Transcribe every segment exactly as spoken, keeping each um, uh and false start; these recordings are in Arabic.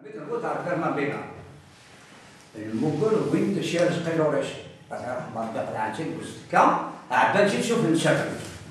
تعرف ما بينها المقول وين تشير سقيلوريش مثلا منطقة العنتين وستكا عبان شي تشوف الشكل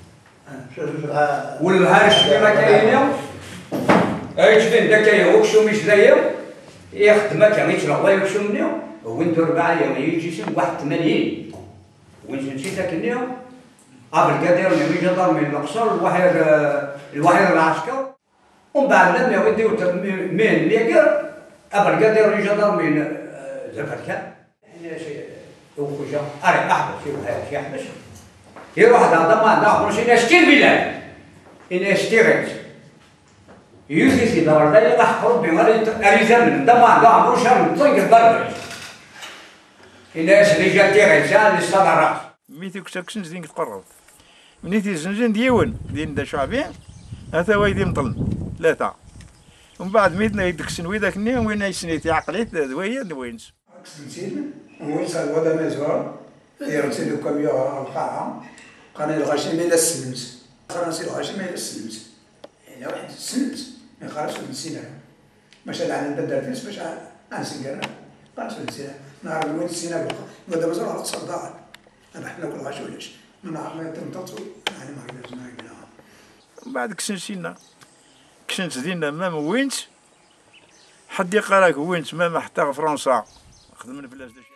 والهارش كيما كاينين ايجبن داك يوكشو مش داير يخدم هكا يطلع الله يوكشو منيو وين دور ربعة يوم يجي شي واحد ثمانين وين تمشي ساكنيو قبل كادير من جدار من الاقصر الواحد الواحد العسكر ومن بعد لما يوديو من ليكر قبل كادير جدار من زفركان يعني شيء وخرج اري احبس يروح يحبس يروح هذا ما ناخذ شيء نشتري بلاد إن اشتريت يوسف في دار ده يحكم بمرة أريزان ده ما عنده عمره شهر طنق الضرب إن رجال تيرجان للصدارات ميتي كشكشن زين تقرب منيتي زنجن ديون دين دا شعبي هذا ويدي مطلن ثلاثة ومن بعد ميتنا يدك سنوي ذاك النيم وين يسنيتي عقليت ذويا دوينس سنتين وين صار ودا مزوار يرسلوا كم يوم القاعة قال الغاشي ما يلسمس فرنسي الغاشي ما يلسمس يعني واحد السنت ما يخرجش من السينما ماشي على نبدل فيس باش انسكر قالش من السينما نهار وين السينما بدا مزوار على الصداع انا حنا كل غاشي ولاش من نهار ما تنططوا يعني ما قدرت ما قلنا بعد كسنسينا كسنت دينا مام وينت حد يقراك وينت مام حتى فرنسا خدمنا في الازداد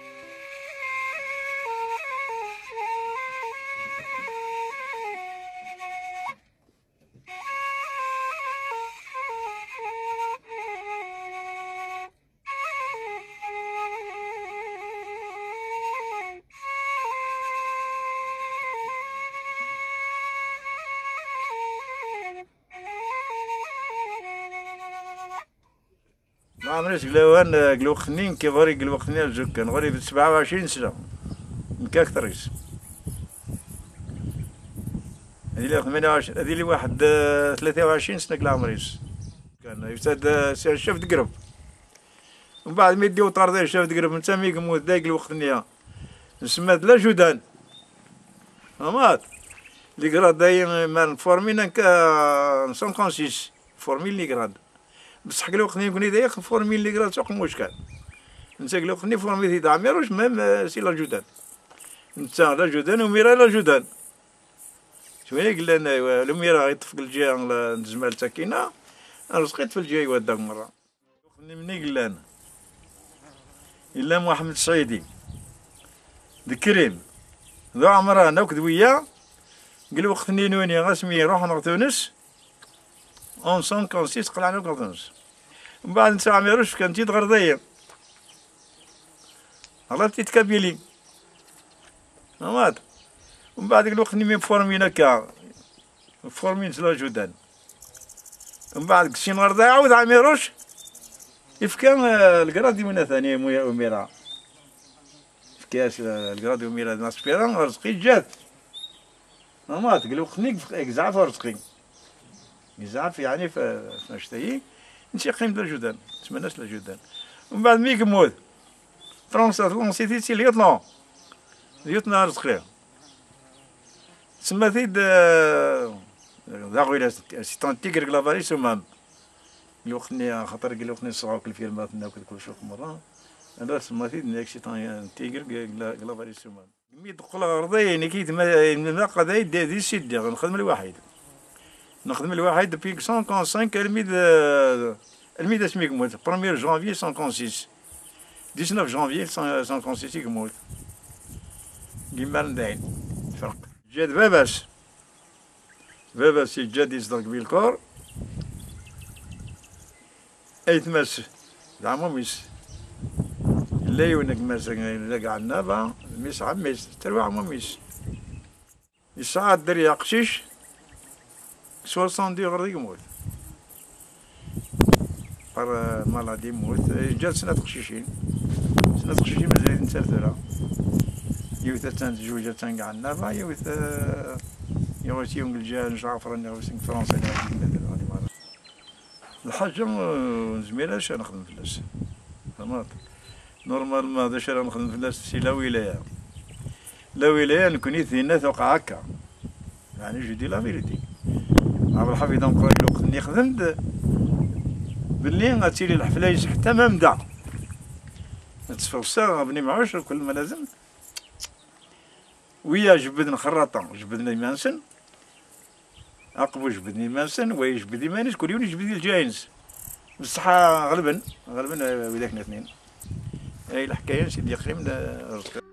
ما عمريش قلاوان قلو خنين كي غوري قلو خنين الجوكان غوري بسبعة وعشرين سنة مكا كتريس هذي لي ثمانية وعشرين هذي لي واحد ثلاثة وعشرين سنة قلا عمريس كان يفسد شاف تقرب ومن بعد ما يديو طاردين شاف تقرب نتا مي يموت دايق الوقت نيا نسمات لا جودان فهمت لي كراد دايما مان فورمينا كا خمسين فورمين لي كراد بصح قالو خني كوني دايق فورمين لي كراد سوق مشكل نتا قالو خني فورمي دي داميروش ميم سي لا جودان نتا لا جودان وميرا لا جودان شويه قال لنا الميرا يطفق الجهه الزمال ساكنه انا سقيت في الجهه وداك مره خني مني قال لنا الا محمد السعيدي ذكريم ذو عمران وكد وياه قالو خني نوني غاسمي روح نغ تونس اون سون كونسيس قلعنا نغ تونس من بعد نتا عميروش كان تيت غرديه الله تيت كابيلي فهمت ومن بعد قالو خني مي فورمين هكا فورمين لا جودان ومن بعد كشي نهار ضايع عاود عميروش يفكان الكرادي من ثاني مويا أميرة فكاش الكرادي أميرة ناسبيران رزقي جات فهمت قالو خنيك يزعف رزقي يزعف يعني فنشتهي نمشي قيمة الجودان نتمناش الجودان ومن بعد مي يموت فرنسا فرنسيتي سي ليوتنون ليوتنون رزقي تسمى ثيد داغويلا سي طون تيغر كلافاري سمام قالو خني خاطر قالو خني صغاو كل فيلمات ناكل كل شوك مرة انا تسمى ثيد ناك سي طون تيغر كلافاري سمام مي دخل غرضي نكيت ما قضاي دي سيدي نخدم الواحد نخدم الواحد دبي خمسة وخمسين الميد الميد اسمي يموت واحد جانفي خمسة وخمسين تسعطاش جانفي خمسة وخمسين يموت كيما نداين فرق جاد باباس باباس جاد يصدق بالكور ايتماس عموميس لا يونك مثلا لا كاع النابا ميس عميس تروى عموميس يصعد دري قشيش سوسون دي غردي يموت بار مالادي يموت جات سنة قشيشين سنة قشيشين مازال نتسرثرها يوثا تنتجوجا تنقع النافا يوثا يوثا يوم الجان جعفر يوثا فرنسا الحاجة زميلاش نخدم فلاس فهمت نورمالمون هذا شرا نخدم فلاس سي لا ولاية لا ولاية نكوني ثينا توقع هكا يعني جو دي لا فيريتي عبد الحفيظ نقرا له خدني خدمت باللي غتيلي الحفلايس حتى ما مدا نتفوسا بني معوش كل ما لازم ويا جبدنا خراطة جبدنا مانسن عقبو جبدني مانسن ويا جبدني مانس كل يوم يجبدني الجاينز بصح غالبا غالبا وذاك الاثنين هاي الحكايه سيدي قريب